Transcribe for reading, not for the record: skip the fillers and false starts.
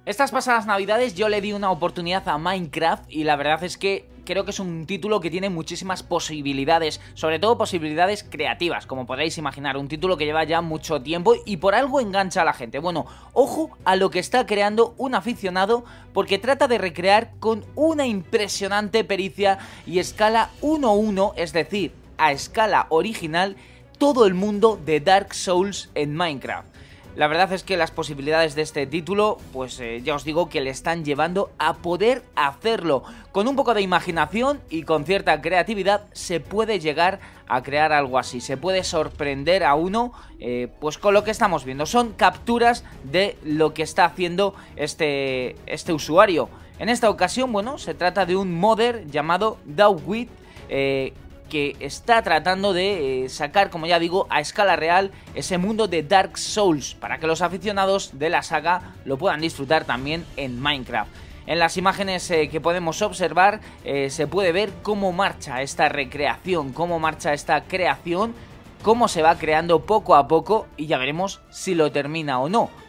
Estas pasadas navidades yo le di una oportunidad a Minecraft y la verdad es que creo que es un título que tiene muchísimas posibilidades, sobre todo posibilidades creativas, como podéis imaginar, un título que lleva ya mucho tiempo y por algo engancha a la gente. Bueno, ojo a lo que está creando un aficionado porque trata de recrear con una impresionante pericia y escala 1:1, es decir, a escala original, todo el mundo de Dark Souls en Minecraft. La verdad es que las posibilidades de este título, pues ya os digo que le están llevando a poder hacerlo. Con un poco de imaginación y con cierta creatividad se puede llegar a crear algo así. Se puede sorprender a uno pues con lo que estamos viendo. Son capturas de lo que está haciendo este usuario. En esta ocasión, bueno, se trata de un modder llamado Dawgwit, que está tratando de sacar, como ya digo, a escala real ese mundo de Dark Souls para que los aficionados de la saga lo puedan disfrutar también en Minecraft. En las imágenes que podemos observar se puede ver cómo marcha esta recreación, cómo marcha esta creación, cómo se va creando poco a poco y ya veremos si lo termina o no.